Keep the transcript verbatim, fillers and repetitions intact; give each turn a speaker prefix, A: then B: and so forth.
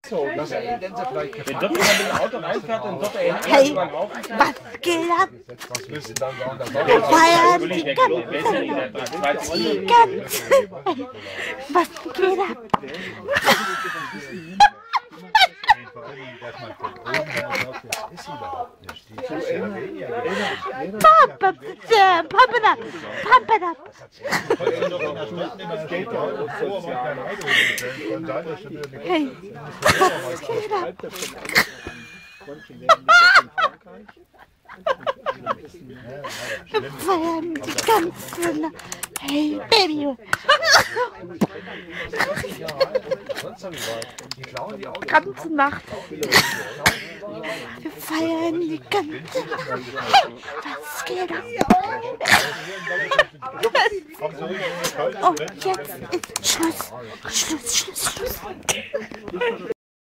A: gezogen.
B: Das ist ja Gänsefleisch.
A: Wenn dort jemand mit dem Auto reinfährt und dort einer
C: Hey,
A: über den Haufen
C: was geht ab?
B: Was müssen dann sagen? Das
C: Wir feiern die
A: die
C: ganze, die ganze, was geht ab? Papa, bitte, pump it up, pump it up. Hey, was geht ab? Wir feiern die ganze Nacht. Hey, Baby. Ganze Nacht. Wir feiern die ganze Nacht. Was geht ab? Oh, jetzt ist Schluss. Schluss, Schluss, Schluss.